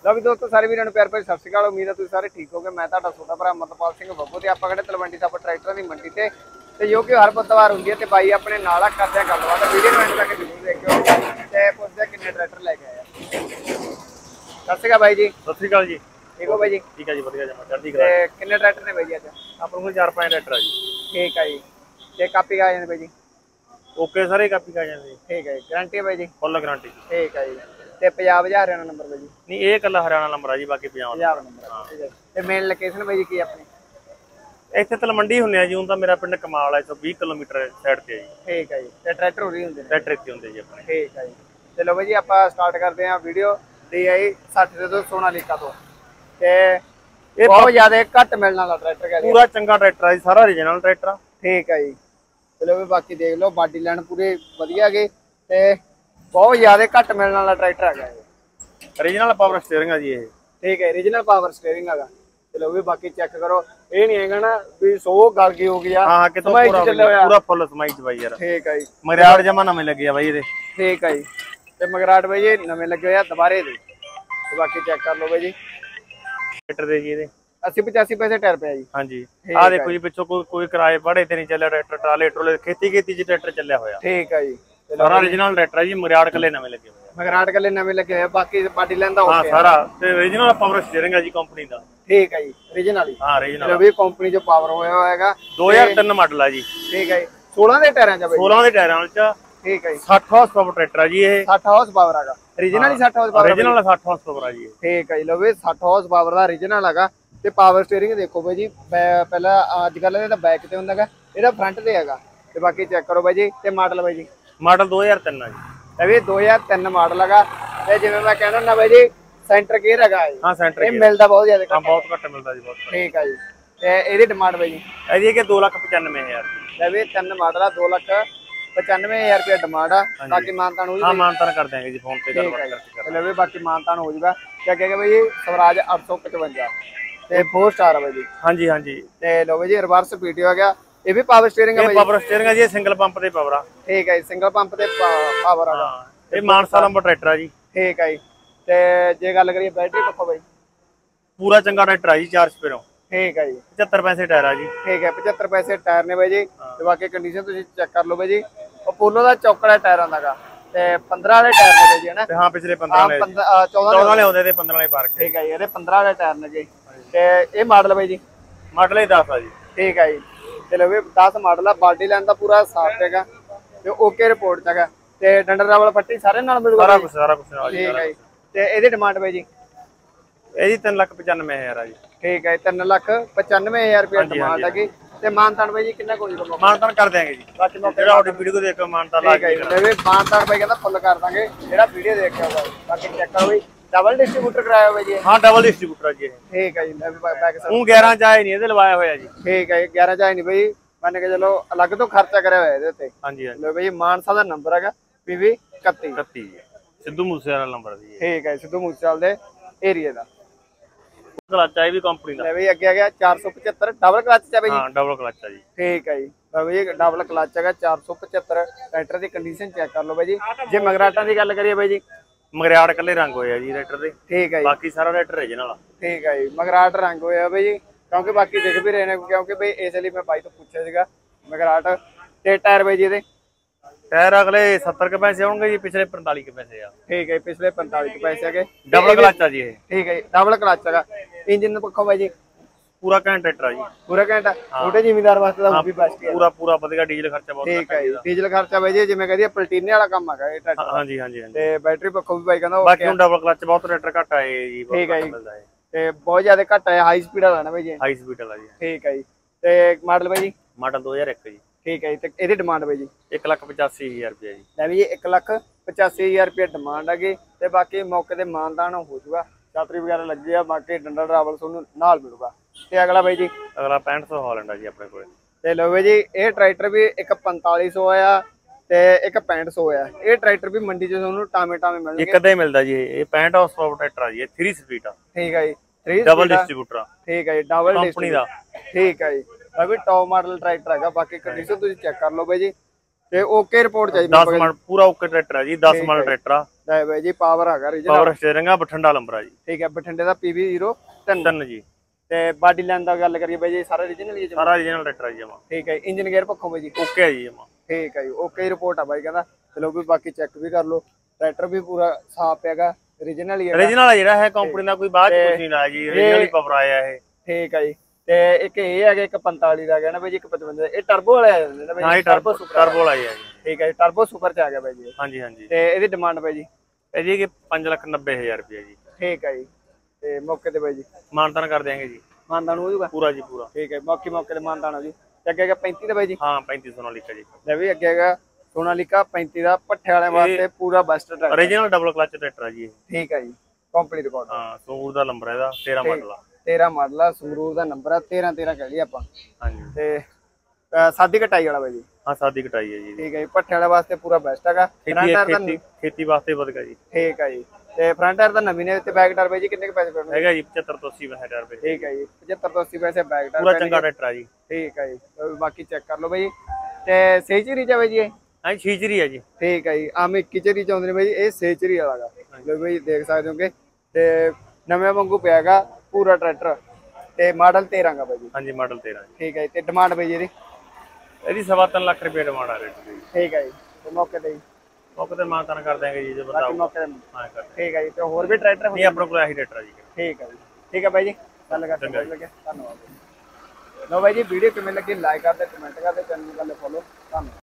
लो भी दोस्तों सारे वीरों प्यार भरी सत श्री अकाल। उम्मीद है तुम सारे ठीक हो गए। मैं छोटा भरा अमरपाल सिंह बब्बू ते आपां खड़े तलवंडी साबो ट्रैक्टर की मंडी ते जो कि हर बुधवार होंगी है ते बाई अपने नाल करते हैं गलबात। वीडियो में तक जरूर देखियो ते पुछदे किन्ने ट्रैक्टर लेके आए। सत श्री अकाल भाई जी। सत श्री अकाल जी। ठीक हो भाई जी? ठीक है जी, वधिया जमा चढ़दी कला। ते किन्ने ट्रैक्टर ने भाई जी अज? अपन को 4-5 ट्रैक्टर है जी। ठीक है जी। ते कापी का आ जांदे भाई जी? ओके सारे कापी का जांदे। ठीक है जी। गारंटी है भाई जी? Full guarantee. ठीक है जी। ते 50,000 हरियाणा नंबर भाई जी? नहीं ये कला हरियाणा नंबर है जी, बाकी 50 नंबर। ठीक है। ते मेन लोकेशन भाई जी की अपनी? ਇੱਥੇ ਤਲਮੰਡੀ ਹੁੰਨੇ ਆ ਜੀ। ਹੁਣ ਤਾਂ ਮੇਰਾ ਪਿੰਡ ਕਮਾਲ ਹੈ 120 ਕਿਲੋਮੀਟਰ ਸਾਈਡ ਤੇ ਹੈ ਜੀ। ठीक है जी। ते ट्रैक्टर उरी हुंदे ने? ਟਰੈਕਟਰ ਇੱਥੇ ਹੁੰਦੇ ਜੀ ਆਪਣੇ। ठीक है जी। चलो भाई जी आप स्टार्ट करते हैं वीडियो DI 60 तो सोनालिका तो ते ਇਹ बहुत ज्यादा घट मिलने वाला ट्रैक्टर है। ਪੂਰਾ ਚੰਗਾ ਟਰੈਕਟਰ ਹੈ ਜੀ, ਸਾਰਾ ਓਰੀਜਨਲ ਟਰੈਕਟਰ ਆ। ठीक है जी। चलो भी बाकी देख लो बॉडी लाइन पूरे वधिया गए ते बहुत ज्यादा घट मिलने वाला ट्रैक्टर है। ਓਰੀਜਨਲ ਪਾਵਰ ਸਟੀਅਰਿੰਗ ਆ ਜੀ ਇਹ। ठीक है ओरिजिनल पावर स्टीयरिंग है। चलो भी बाकी चेक करो ये नहीं है ना भी 100 गल गई हो गया। हाँ कितों पूरा फुल समाई च भाई यार। ठीक है जी। मगराड़ जमा नवे लगे आ भाई ये। ठीक है जी। ते मगराट भाई ये नवे लगे हुए दोबारे दे ते बाकी चेक कर लो भाई जी। ट्रैक्टर दे जी ये 80-85 पैसे टायर पे जी। हाँ जी आ देखो जी पिछो कोई किराए बड़े ते नहीं चलिया ट्रैक्टर, ट्राले ट्रोले खेती च ट्रैक्टर चलिया होया। ठीक है जी। सारा ओरिजिनल ट्रैक्टर है जी। मगराड़ कले नवे लगे हुए। मगराट कले नवे लगे हुए बाकी बॉडी लाइन दा हां सारा ते ओरिजिनल पावर स्टीयरिंग है जी कंपनी दा। ठीक है जी। ओरिजिनल ही। हां ओरिजिनल। चलो भी कंपनी जो पावर होया होएगा 2003 मॉडल है जी। ठीक है जी। 16 दे टायरां च भाई? 16 दे टायरां च। ठीक है जी। 60 हॉर्स पावर ट्रैक्टर है जी ये। 60 हॉर्स पावर हैगा ओरिजिनल ही? 60 horse power original 60 horse power है जी। ठीक है जी। लो भी 60 हॉर्स पावर दा ओरिजिनल हैगा ते पावर स्टीयरिंग देखो भाई जी। पहला अजकल ਇਹਦਾ बैक ਤੇ ਹੁੰਦਾਗਾ, ਇਹਦਾ फ्रंट ਤੇ ਹੈਗਾ ਤੇ ਬਾਕੀ ਚੈੱਕ ਕਰੋ ਭਾਈ ਜੀ। ਤੇ ਮਾਡਲ ਭਾਈ ਜੀ? ਮਾਡਲ 2003 ਹੈ ਜੀ। ਇਹ ਵੀ 2003 ਮਾਡਲ ਹੈਗਾ ਤੇ ਜਿਵੇਂ ਮੈਂ ਕਹਿੰਦਾ ਨਾ ਭਾਈ ਜੀ ਸੈਂਟਰ ਗੇਅਰ ਹੈਗਾ ਇਹ। ਹਾਂ ਸੈਂਟਰ ਇਹ ਮਿਲਦਾ ਬਹੁਤ ਜ਼ਿਆਦਾ ਹਾਂ ਘੱਟ। ਬਹੁਤ ਘੱਟ ਮਿਲਦਾ ਜੀ, ਬਹੁਤ ਘੱਟ। ਠੀਕ ਹੈ ਜੀ। ਤੇ ਇਹਦੀ ਡਿਮਾਂਡ ਭਾਈ ਜੀ? ਇਹਦੀ ਕਿ 2,95,000। ਲੈ ਵੀ 3 ਮਾਡਲ ਆ 2,95,000 ਰੁਪਏ ਡਿਮਾਂਡ ਆ। ਬਾਕੀ ਮਾਨਤਾਨ ਹੋ ਹਾਂ ਮਾਨਤਾਨ ਕਰ ਦਿਆਂਗੇ ਜੀ ਫੋਨ ਤੇ ਗੱਲਬਾਤ ਕਰਕੇ। ਲੈ ਵੀ ਬਾਕੀ ਮਾਨਤਾਨ ਹੋ ਜਾਊਗਾ। ਤੇ ਅੱਗੇ ਭਾਈ ਜੀ ਸਵਰਾਜ 855 ਤੇ 4 ਸਟਾਰ ਆ ਭਾਈ ਜੀ। ਹਾਂਜੀ ਹਾਂਜੀ। ਤੇ ਲੋ ਭਾਈ ਜੀ ਰਿਵਰਸ ਪੀਟੀ ਹੋ ਗਿਆ। ਇਹ ਵੀ ਪਾਵਰ ਸਟੀਅਰਿੰਗ ਹੈ ਭਾਈ? ਪਾਵਰ ਸਟੀਅਰਿੰਗ ਹੈ ਜੀ, ਸਿੰਗਲ ਪੰਪ ਤੇ ਪਾਵਰ ਆ। ਠੀਕ ਹੈ ਜੀ। ਸਿੰਗਲ ਪੰਪ ਤੇ ਪਾਵਰ ਆ। ਇਹ ਮਾਨਸਾ ਨੰਬਰ ਟਰੈਕਟਰ ਆ ਜੀ। ਠੀਕ ਹੈ ਜੀ। ਤੇ ਜੇ ਗੱਲ ਕਰੀਏ ਬੈਟਰੀ ਪੱਖੋਂ ਭਾਈ? ਪੂਰਾ ਚੰਗਾ ਟਰੈਕਟਰ ਆ ਜੀ 4 ਸਪੇਰੋਂ। ਠੀਕ ਹੈ ਜੀ। 75 ਪੈਸੇ ਟਾਇਰ ਆ ਜੀ। ਠੀਕ ਹੈ 75 ਪੈਸੇ ਟਾਇਰ ਨੇ ਬਾਈ ਜੀ। ਤੇ ਬਾਕੀ ਕੰਡੀਸ਼ਨ ਤੁਸੀਂ ਚੈੱਕ ਕਰ ਲਓ ਬਾਈ ਜੀ। ਅਪੋਲੋ ਦਾ ਚੌਕੜਾ ਟਾਇਰ ਆਂਦਾਗਾ ਤੇ 15 ਵਾਲੇ ਟਾਇਰ ਨੇ ਬਾਈ ਜੀ ਹਨਾ? ਹਾਂ ਪਿਛਲੇ 15 ਵਾਲੇ 14 ਵਾਲੇ ਆਉਂਦੇ ਤੇ 15 ਵਾਲੇ ਪਾਰਕ। ਠੀਕ ਹੈ ਜੀ। ਇਹਦੇ 15 ਵਾਲੇ ਟਾਇਰ ਨੇ ਜੀ। ਤੇ ਇਹ ਮਾਡਲ ਬਾਈ ਜੀ? ਮਾਡਲ ਹੀ 10 ਆ ਜੀ। ਠੀਕ ਹੈ ਜੀ। ਚਲੋ ਵੀ 10 ਮਾਡਲ ਆ। ਬਾਡੀ ਲਾਈਨ ਦਾ ਪੂਰਾ ਸਾਫ ਹੈਗਾ ਤੇ ਓਕੇ ਰਿਪੋਰਟ ਚ ਹੈਗਾ ਤੇ ਡੰਡਰ ਰਾਵਲ ਪੱਟੀ ਸਾਰੇ ਨਾਲ ਮਿਲੂਗਾ? ਸਾਰਾ ਕੁਝ ਨਾਲ ਜੀ। ਠੀਕ ਹੈ ਜੀ। ਤੇ ਇਹਦੀ ਡਿਮਾਂਡ ਬਾਈ ਜੀ? ਇਹਦੀ 3,95,000 ਆ ਜੀ। ਠੀਕ ਹੈ 3,95,000 ਰੁਪਏ ਡਿਮਾਂਡ ਹੈਗੀ। ਤੇ ਮਾਨਤਾਨ ਬਾਈ ਜੀ ਕਿੰਨਾ ਕੋਈ ਹੋਊਗਾ? ਮਾਨਤਾਨ ਕਰ ਦਿਆਂਗੇ ਜੀ। ਬਾਕੀ ਜਿਹੜਾ ਆਡੀ ਵੀਡੀਓ ਦੇਖ ਕੇ ਮਾਨਤਾਨ ਲਾ ਕੇ ਤੇ ਮਾਨਤਾਨ ਬਾਈ ਕਹਿੰਦਾ ਫੁੱਲ ਕਰ ਦਾਂਗੇ ਜਿਹੜਾ ਵੀਡੀਓ ਦੇਖ ਕੇ ਆਊਗਾ। ਬਾਕੀ ਚੈੱਕ ਕਰੋ ਬਾਈ ਡਬਲ ਡਿਸਟ੍ਰੀਬਿਊਟਰ ਕਰਾਇਆ ਹੋਇਆ ਜੀ? ਹਾਂ ਡਬਲ ਡਿਸਟ੍ਰੀਬਿਊਟਰ ਆ ਜੀ। ਠੀਕ ਹੈ ਜੀ। ਮੈਂ ਵੀ ਬੈਕ ਸਾਈਡ ਉਹ 11 ਚ ਆਏ ਨਹੀਂ, ਇਹਦੇ ਲਵਾਇਆ ਹੋਇਆ ਜੀ। ਠੀਕ ਹੈ 11 ਚ ਆਏ ਨਹੀਂ ਬਾਈ ਮੰਨ ਕੇ ਚਲੋ ਅਲੱਗ ਤੋਂ ਖਰਚਾ ਕਰਿਆ ਹੋਇਆ ਇਹਦੇ ਉੱਤੇ। ਹਾਂਜੀ ਹਾਂਜੀ। ਲੋ ਬਾਈ ਮਾਨਸਾ ਦਾ ਨੰਬਰ ਹੈਗਾ PV 31 ਸਿੱਧੂ ਮੂਸੇਵਾਲਾ ਨੰਬਰ ਜੀ। ਠੀਕ ਹੈ ਸਿੱਧੂ ਮੂਸੇਵਾਲ ਦੇ ਏਰੀਆ ਦਾ। ਕਲਚ ਆ ਵੀ ਕੰਪਨੀ ਦਾ। ਲੈ ਬਈ ਅੱਗੇ ਆ ਗਿਆ 475 ਡਬਲ ਕਲਚ ਚ ਹੈ ਬਾਈ ਜੀ? ਹਾਂ ਡਬਲ ਕਲਚ ਆ ਜੀ। ਠੀਕ ਹੈ ਜੀ। ਬਾਈ ਡਬਲ ਕਲਚ ਹੈਗਾ 475। ਟਰੈਕਟਰ ਦੀ ਕੰਡੀਸ਼ਨ ਚੈੱਕ ਕਰ ਲਓ ਬਾਈ ਜੀ। ਜੇ ਮਗਰਾਟਾਂ ਦੀ ਗੱਲ ਕਰੀਏ ਬਾਈ ਜੀ? ਮਗਰਾੜ ਕੱਲੇ ਰੰਗ ਹੋਇਆ ਜੀ ਟਰੈਕਟਰ ਦੇ। ਠੀਕ ਹੈ ਜੀ। ਬਾਕੀ ਸਾਰਾ ਟਰੈਕਟਰ ਓਰੀਜਨਲ ਆ। ਠੀਕ ਹੈ ਜੀ। ਮਗਰਾਟ ਰੰਗ ਹੋਇਆ ਬਾਈ ਜੀ ਕਿਉਂਕਿ ਬਾਕੀ ਦਿਖ ਵੀ ਰਹੇ ਨੇ ਕਿਉਂਕਿ ਬਾਈ ਇਸ ਲਈ ਮੈਂ ਬਾਈ ਤੋਂ ਪੁੱਛਿਆ ਸੀਗਾ ਮਗਰਾਟ। ਤੇ ਟਾਇਰ ਬਾਈ ਜੀ ਇਹਦੇ? ਟਾਇਰ ਅਗਲੇ 70 ਕੇ ਪੈਸੇ ਆਉਣਗੇ ਜੀ, ਪਿਛਲੇ 45 ਕੇ ਪੈਸੇ ਆ। ਠੀਕ ਹੈ ਪਿਛਲੇ 45 ਕੇ ਪੈਸੇ ਹੈਗੇ। ਡਬਲ ਕਲਚ ਆ ਜੀ ਇਹ। ਠੀਕ ਹੈ ਜੀ। ਡਬਲ ਕਲਚ ਹੈਗਾ। ਇੰਜਨ ਪੱਖੋਂ ਬਾਈ ਜੀ? ਪੂਰਾ ਘੈਂਟ ਟਰੈਕਟਰ ਆ ਜੀ। ਪੂਰਾ ਘੰਟਾ ਛੋਟੇ ਜ਼ਿਮੀਦਾਰ ਵਾਸਤੇ ਤਾਂ ਵੀ ਬੈਸਟ ਹੈ। ਪੂਰਾ ਵਧੀਆ। ਡੀਜ਼ਲ ਖਰਚਾ ਬਹੁਤ ਠੀਕ ਹੈ ਜੀ। ਡੀਜ਼ਲ ਖਰਚਾ ਬਾਈ ਜੀ ਜਿਵੇਂ ਕਹਦੀ ਪਲਟੀਨੇ ਵਾਲਾ ਕੰਮ ਹੈਗਾ ਇਹ ਟਰੈਕਟਰ। ਹਾਂਜੀ ਹਾਂਜੀ ਹਾਂਜੀ। ਤੇ ਬੈਟਰੀ ਪੱਖੋਂ ਵੀ ਬਾਈ ਕਹਿੰਦਾ ਬਾਕੀ ਹੁਣ ਡਬਲ ਕਲਚ ਬਹੁਤ ਟਰੈਕਟਰ ਘੱਟ ਆਏ ਜੀ। ਠੀਕ ਹੈ ਜੀ। ਤੇ ਬਹੁਤ ਜ਼ਿਆਦਾ ਘੱਟ ਆਇਆ ਹਾਈ ਸਪੀਡ ਵਾਲਾ ਨਾ ਬਾਈ ਜੀ? ਹਾਈ ਸਪੀਡ ਵਾਲਾ ਜੀ। ਠੀਕ ਹੈ ਜੀ। ਤੇ ਮਾਡਲ ਬਾਈ ਜੀ? ਮਾਡਲ 2001 ਜੀ। ਠੀਕ ਹੈ ਜੀ। ਤੇ ਇਹਦੀ ਡਿਮਾਂਡ ਬਾਈ ਜੀ? 1,85,000 ਰੁਪਏ ਜੀ। ਲੈ ਵੀ ਜੀ 1,85,000 ਰੁਪਏ ਡਿਮਾਂਡ ਹੈਗੀ ਤੇ ਬਾਕੀ ਮੌਕੇ ਤੇ ਮਾਨਦਾਨ ਹੋ ਜਾਊਗਾ। ਛਾਤਰੀ ਵਗੈਰਾ ਲੱਗੀ ਆ ਬਾਕੀ ਡੰਡਾ ਡਰਾਵਲ ਤੁਹਾਨੂੰ ਨਾਲ ਮਿਲੂਗਾ। ਤੇ ਅਗਲਾ ਬਾਈ ਜੀ? ਅਗਲਾ 6500 ਹਾਲੈਂਡ ਆ ਜੀ ਆਪਣੇ ਕੋਲ। ਤੇ ਲੋ ਬਾਈ ਜੀ ਇਹ ਟਰੈਕਟਰ ਵੀ ਇੱਕ 4500 ਆ ਤੇ ਇੱਕ 6500 ਆ। ਇਹ ਟਰੈਕਟਰ ਵੀ ਮੰਡੀ 'ਚ ਤੁਹਾਨੂੰ ਟਾਵੇਂ ਮਿਲਣਗੇ। ਇੱਕ ਅੱਧਾ ਹੀ ਮਿਲਦਾ ਜੀ। ਇਹ 65 ਹਾਰਸ ਪਾਵਰ ਟਰੈਕਟਰ ਆ ਜੀ। ਇਹ 3 ਸਪੀਡ ਆ। ਠੀਕ ਹੈ ਜੀ। 3 ਡਬਲ ਡਿਸਟ੍ਰੀਬਿਊਟਰ ਆ। ਠੀਕ ਹੈ ਜੀ। ਡਬਲ ਕੰਪਨੀ ਦਾ। ਠੀਕ ਹੈ ਜੀ। ਬਾਕੀ ਟੌਪ ਮਾਡਲ ਟਰੈਕਟਰ ਹੈਗਾ। ਬਾਕੀ ਕੰਡੀਸ਼ਨ ਤੁਸੀਂ ਚੈੱਕ ਕਰ ਲਓ ਬਾਈ ਜੀ। ਤੇ ਓਕੇ ਰਿਪੋਰਟ ਚਾਹੀਦੀ 10 ਮਨ ਪੂਰਾ ਓਕੇ ਟਰੈਕਟਰ ਆ ਜੀ 10 ਮਨ ਟਰੈਕਟਰ ਆ ਲੈ ਬਾਈ ਜੀ ਪਾਵਰ ਹੈਗਾ ਰੀਜਨਲ ਪਾਵਰ ਸਟੀਅਰਿੰਗ ਆ ਬਠਿੰਡਾ ਨੰਬਰ ਆ ਜੀ ਠੀਕ ਹੈ ਬਠਿੰਡੇ ਦਾ PV03 3 ਜੀ ਤੇ ਬਾਡੀ ਲਾਈਨ ਦਾ ਗੱਲ ਕਰੀਏ ਬਾਈ ਜੀ ਸਾਰਾ ਰੀਜਨਲ ਹੀ ਸਾਰਾ ਰੀਜਨਲ ਟਰੈਕਟਰ ਆ ਜੀ ਜਮਾ ਠੀਕ ਹੈ ਇੰਜਨ ਗੇਅਰ ਪੱਖੋਂ ਬਾਈ ਜੀ ਓਕੇ ਆ ਜੀ ਜਮਾ ਠੀਕ ਹੈ ਜੀ ਓਕੇ ਰਿਪੋਰਟ ਆ ਬਾਈ ਕਹਿੰਦਾ ਚਲੋ ਵੀ ਬਾਕੀ ਚੈੱਕ ਵੀ ਕਰ ਲਓ ਟਰੈਕਟਰ ਵੀ ਪੂਰਾ ਸਾਫ਼ ਹੈਗਾ ਰੀਜਨਲ ਹੀ ਹੈਗਾ ਰੀਜਨਲ ਆ ਜਿਹੜਾ ਹੈ ਕੰਪਨੀ ਦਾ ਕੋਈ ਬਾਅਦ ਚ ਕੁਝ ਨਹੀਂ ਲਾਇਆ ਜੀ ਰੀਜਨਲ ਹੀ ਪਾਵਰ ਆਇਆ ਇਹ ਠੀਕ ਹੈ ਜੀ ਤੇ ਇੱਕ ਇਹ ਹੈਗਾ ਇੱਕ 45 ਦਾ ਗਿਆ ਨਾ ਬਾਈ ਜੀ ਇੱਕ 55 ਦਾ ਇਹ ਟਰਬੋ ਵਾਲਾ ਆ ਜਾਂਦਾ ਨਾ ਬਾਈ ਹਾਂ ਇਹ ਟਰਬੋ ਵਾਲਾ ਹੀ ਆ ਜੀ ਠੀਕ ਹੈ ਜੀ ਟਰਬੋ ਸੁਪਰ ਚ ਆ ਗਿਆ ਬਾਈ ਜੀ ਹਾਂਜੀ ਹਾਂਜੀ ਤੇ ਇਹਦੀ ਡਿਮਾਂਡ ਬਾਈ ਜੀ ਇਹਦੀ ਕਿ 5,90,000 ਰੁਪਏ ਜੀ ਠੀਕ ਹੈ ਜੀ ਤੇ ਮੌਕੇ ਤੇ ਬਾਈ ਜੀ ਮਾਨਤਾਨ ਕਰ ਦਿਆਂਗੇ ਜੀ ਮਾਨਦਾਨ ਹੋ ਜਾਊਗਾ ਪੂਰਾ ਜੀ ਪੂਰਾ ਠੀਕ ਹੈ ਮੌਕੇ ਤੇ ਮਾਨਦਾਨ ਹੋ ਜੀ ਤੇ ਅੱਗੇ ਹੈਗਾ 35 ਦਾ ਬਾਈ ਜੀ ਹਾਂ 3500 ਨਾਲ ਲਿਖਿਆ ਜੀ ਲੈ ਵੀ ਅੱਗੇ ਹੈਗਾ ਸੋਨਾਲੀਕਾ 35 ਦਾ ਭੱਠੇ ਵਾਲਿਆਂ ਵਾਸਤੇ ਪੂਰਾ best tractor original double clutch tractor ਆ ਜੀ ਇਹ ਠੀਕ ਹੈ ਜੀ ਕੰਪਨੀ ਰਿਕਾਰਡ ਹਾਂ ਸੂਰ ਦਾ ਨੰਬਰ ਇਹਦਾ 13 ਮਾਡਲ ਆ 13 ਮਾਡਲ ਆ ਸੰਗਰੂਰ ਦਾ ਨੰਬਰ ਆ 13 ਕਹਿ ਲਈ ਆਪਾਂ ਹਾਂਜੀ ਤੇ ਸਾਦੀ ਕਟਾਈ ਵਾਲਾ ਬਾਈ ਜੀ ਹਾਂ ਸਾਦੀ ਕਟਾਈ ਹੈ ਜੀ ਠੀਕ ਹੈ ਜੀ ਭੱਠੇ ਵਾਲੇ ਵਾਸਤੇ ਪੂਰਾ ਬੈਸਟ ਹੈਗਾ ਖੇਤੀ ਵਾਸਤੇ ਵਧੀਆ ਜੀ ਠੀਕ ਹੈ ਜੀ ਤੇ ਫਰੰਟ ਟਾਇਰ ਦਾ ਨਵੀਂ ਨੇ ਤੇ ਬੈਕ ਟਾਇਰ ਬਾਈ ਜੀ ਕਿੰਨੇ ਕੁ ਪੈਸੇ ਪੈਣਗੇ ਹੈਗਾ ਜੀ 75 ਤੋਂ 80,000 ਰੁਪਏ ਠੀਕ ਹੈ ਜੀ 75 ਤੋਂ 80 ਪੈਸੇ ਬੈਕ ਟਾਇਰ ਪੂਰਾ ਚੰਗਾ ਟਰੈਕਟਰ ਆ ਜੀ ਠੀਕ ਹੈ ਜੀ ਬਾਕੀ ਚੈੱਕ ਕਰ ਲਓ ਬਾਈ ਤੇ ਸੇਚਰੀ ਚ ਬਾਈ ਜੀ ਇਹ ਹਾਂ ਸ਼ੀਜਰੀ ਆ ਜੀ ਠੀਕ ਹੈ ਜੀ ਆਮ 21 ਚਰੀ ਚਾਹੁੰਦੇ ਨੇ ਬਾਈ ਇਹ ਸੇਚਰੀ ਵਾਲਾ ਗਾ ਲੋ ਬਾਈ ਦੇਖ ਸਕਦੇ ਹੋਗੇ ਤੇ ਨਵੇਂ ਵਾਂਗੂ ਪਿਆਗਾ ਪੂਰਾ ਟਰੈਕਟਰ ਤੇ ਮਾਡਲ 13 ਗਾ ਬਾਈ ਜੀ ਹਾਂਜੀ ਮਾਡਲ 13 ਜੀ ਠੀਕ ਹੈ ਜੀ ਤੇ ਡਿਮਾਂਡ ਬਾਈ ਜੀ ਇਹਦੀ 3.5 ਲੱਖ ਰੁਪਏ ਡਿਮਾਂਡ ਆ ਰੇਟ ਦੀ ਠੀਕ ਹੈ ਜੀ ਤੇ ਮੌਕੇ ਤੇ ਜੀ ਮੌਕੇ ਤੇ ਮਾਨਤਾਨ ਕਰ ਦਿਆਂਗੇ ਜੀ ਜੇ ਬਾਕੀ ਬਤਾਓ ਮੌਕੇ ਤੇ ਹਾਂ ਕਰ ਠੀਕ ਹੈ ਜੀ ਤੇ ਹੋਰ ਵੀ ਟਰੈਕਟਰ ਨਹੀਂ ਆਪਣੇ ਕੋਲ ਆਹੀ ਟਰੈਕਟਰ ਆ ਜੀ ਠੀਕ ਹੈ ਜੀ ਠੀਕ ਹੈ ਬਾਈ ਜੀ ਗੱਲ ਕਰਕੇ ਬਹੁਤ ਲੱਗਿਆ ਧੰਨਵਾਦ ਲੋ ਬਾਈ ਜੀ ਵੀਡੀਓ ਕਿਵੇਂ ਲੱਗੀ ਲਾਈਕ ਕਰਦੇ ਕਮੈਂਟ ਕਰਦੇ ਚੈਨਲ ਨੂੰ ਕਰ ਲਓ ਫੋਲੋ ਧੰਨਵਾਦ